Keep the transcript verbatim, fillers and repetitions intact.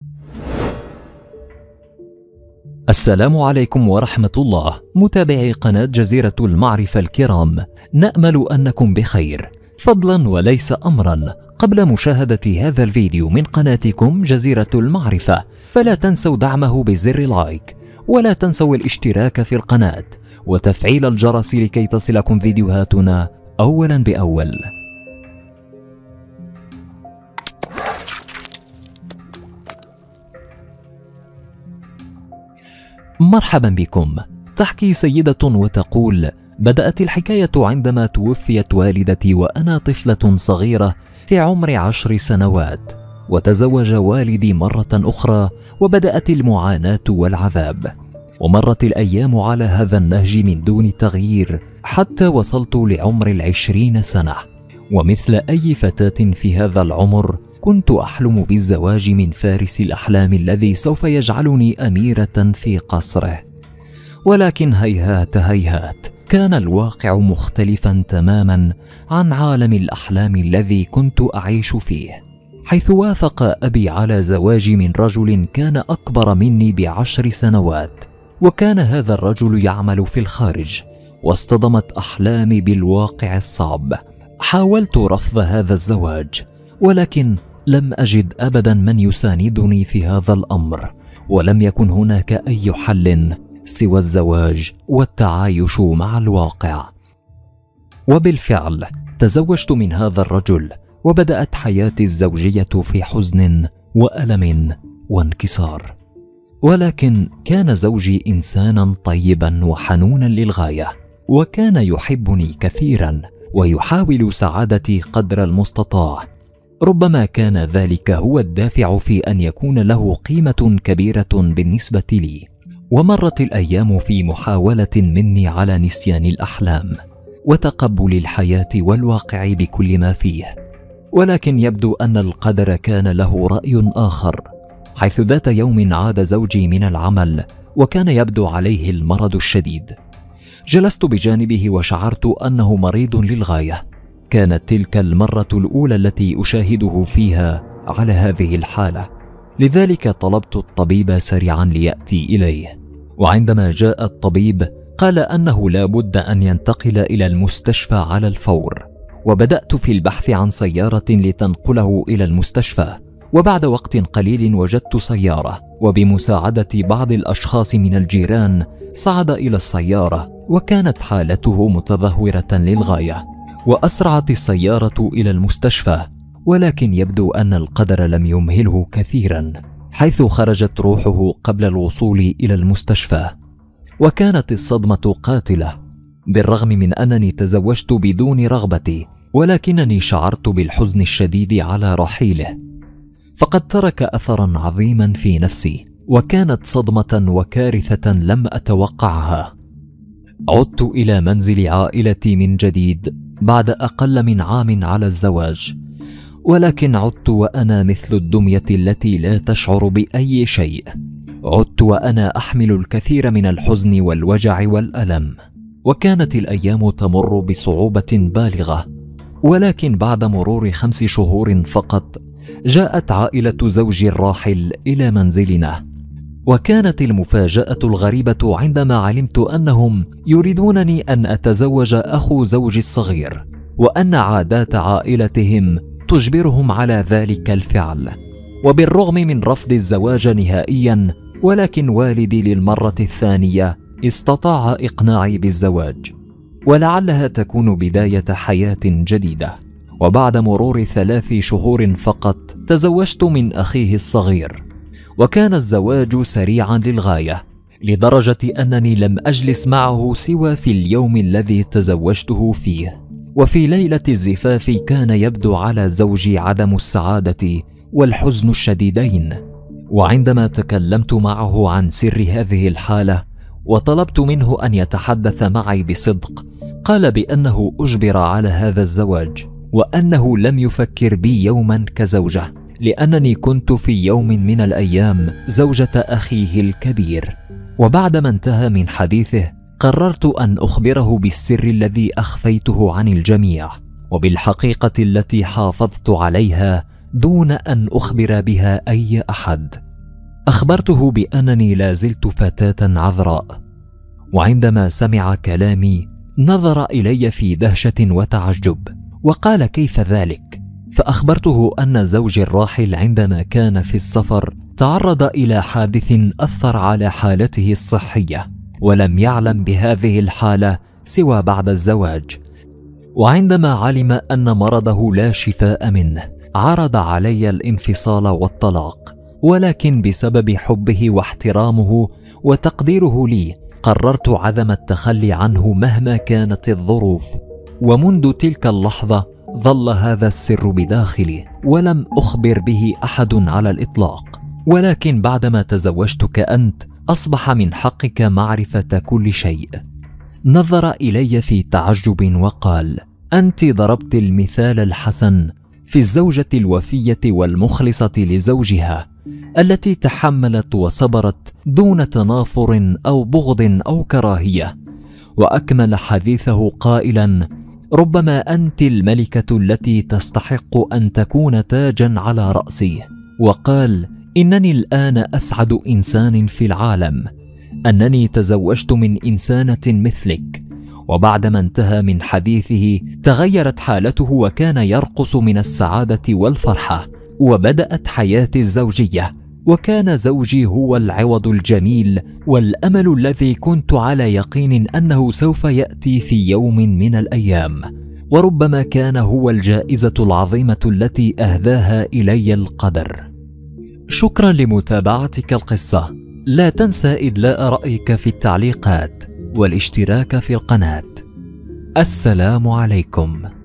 السلام عليكم ورحمة الله، متابعي قناة جزيرة المعرفة الكرام، نأمل أنكم بخير فضلا وليس أمرا. قبل مشاهدة هذا الفيديو من قناتكم جزيرة المعرفة، فلا تنسوا دعمه بزر لايك، ولا تنسوا الاشتراك في القناة وتفعيل الجرس لكي تصلكم فيديوهاتنا أولا بأول. مرحبا بكم. تحكي سيدة وتقول: بدأت الحكاية عندما توفيت والدتي وأنا طفلة صغيرة في عمر عشر سنوات، وتزوج والدي مرة أخرى وبدأت المعاناة والعذاب، ومرت الأيام على هذا النهج من دون تغيير حتى وصلت لعمر العشرين سنة. ومثل أي فتاة في هذا العمر كنت أحلم بالزواج من فارس الأحلام الذي سوف يجعلني أميرة في قصره، ولكن هيهات هيهات، كان الواقع مختلفا تماما عن عالم الأحلام الذي كنت أعيش فيه، حيث وافق أبي على زواجي من رجل كان أكبر مني بعشر سنوات، وكان هذا الرجل يعمل في الخارج، واصطدمت أحلامي بالواقع الصعب. حاولت رفض هذا الزواج، ولكن لم أجد أبدا من يساندني في هذا الأمر، ولم يكن هناك أي حل سوى الزواج والتعايش مع الواقع. وبالفعل تزوجت من هذا الرجل، وبدأت حياتي الزوجية في حزن وألم وانكسار. ولكن كان زوجي إنسانا طيبا وحنونا للغاية، وكان يحبني كثيرا ويحاول سعادتي قدر المستطاع. ربما كان ذلك هو الدافع في أن يكون له قيمة كبيرة بالنسبة لي. ومرت الأيام في محاولة مني على نسيان الأحلام وتقبل الحياة والواقع بكل ما فيه، ولكن يبدو أن القدر كان له رأي آخر، حيث ذات يوم عاد زوجي من العمل وكان يبدو عليه المرض الشديد. جلست بجانبه وشعرت أنه مريض للغاية. كانت تلك المرة الأولى التي أشاهده فيها على هذه الحالة، لذلك طلبت الطبيب سريعا ليأتي إليه. وعندما جاء الطبيب قال أنه لا بد أن ينتقل إلى المستشفى على الفور، وبدأت في البحث عن سيارة لتنقله إلى المستشفى. وبعد وقت قليل وجدت سيارة، وبمساعدة بعض الأشخاص من الجيران صعد إلى السيارة، وكانت حالته متدهورة للغاية. وأسرعت السيارة إلى المستشفى، ولكن يبدو أن القدر لم يمهله كثيرا، حيث خرجت روحه قبل الوصول إلى المستشفى. وكانت الصدمة قاتلة، بالرغم من أنني تزوجت بدون رغبتي، ولكنني شعرت بالحزن الشديد على رحيله، فقد ترك أثرا عظيما في نفسي، وكانت صدمة وكارثة لم أتوقعها. عدت إلى منزل عائلتي من جديد بعد أقل من عام على الزواج، ولكن عدت وأنا مثل الدمية التي لا تشعر بأي شيء. عدت وأنا أحمل الكثير من الحزن والوجع والألم، وكانت الأيام تمر بصعوبة بالغة. ولكن بعد مرور خمس شهور فقط جاءت عائلة زوجي الراحل إلى منزلنا، وكانت المفاجأة الغريبة عندما علمت أنهم يريدونني أن أتزوج أخو زوجي الصغير، وأن عادات عائلتهم تجبرهم على ذلك الفعل. وبالرغم من رفض الزواج نهائيا، ولكن والدي للمرة الثانية استطاع إقناعي بالزواج، ولعلها تكون بداية حياة جديدة. وبعد مرور ثلاث شهور فقط تزوجت من أخيه الصغير، وكان الزواج سريعا للغاية، لدرجة أنني لم أجلس معه سوى في اليوم الذي تزوجته فيه. وفي ليلة الزفاف كان يبدو على زوجي عدم السعادة والحزن الشديدين. وعندما تكلمت معه عن سر هذه الحالة وطلبت منه أن يتحدث معي بصدق، قال بأنه أجبر على هذا الزواج، وأنه لم يفكر بي يوما كزوجة، لأنني كنت في يوم من الأيام زوجة أخيه الكبير. وبعدما انتهى من حديثه قررت أن أخبره بالسر الذي أخفيته عن الجميع، وبالحقيقة التي حافظت عليها دون أن أخبر بها أي أحد. أخبرته بأنني لا زلت فتاة عذراء، وعندما سمع كلامي نظر إلي في دهشة وتعجب وقال: كيف ذلك؟ فأخبرته أن زوجي الراحل عندما كان في السفر تعرض إلى حادث أثر على حالته الصحية، ولم يعلم بهذه الحالة سوى بعد الزواج، وعندما علم أن مرضه لا شفاء منه عرض علي الانفصال والطلاق، ولكن بسبب حبه واحترامه وتقديره لي قررت عدم التخلي عنه مهما كانت الظروف. ومنذ تلك اللحظة ظل هذا السر بداخلي ولم أخبر به أحد على الإطلاق، ولكن بعدما تزوجتك أنت أصبح من حقك معرفة كل شيء. نظر إلي في تعجب وقال: أنت ضربت المثال الحسن في الزوجة الوفية والمخلصة لزوجها التي تحملت وصبرت دون تنافر أو بغض أو كراهية. وأكمل حديثه قائلا: ربما أنت الملكة التي تستحق أن تكون تاجا على رأسي. وقال: إنني الآن أسعد إنسان في العالم، أنني تزوجت من إنسانة مثلك. وبعدما انتهى من حديثه تغيرت حالته وكان يرقص من السعادة والفرحة، وبدأت حياتي الزوجية، وكان زوجي هو العوض الجميل والأمل الذي كنت على يقين أنه سوف يأتي في يوم من الأيام، وربما كان هو الجائزة العظيمة التي أهداها إلي القدر. شكرا لمتابعتك القصة. لا تنسى إدلاء رأيك في التعليقات والاشتراك في القناة. السلام عليكم.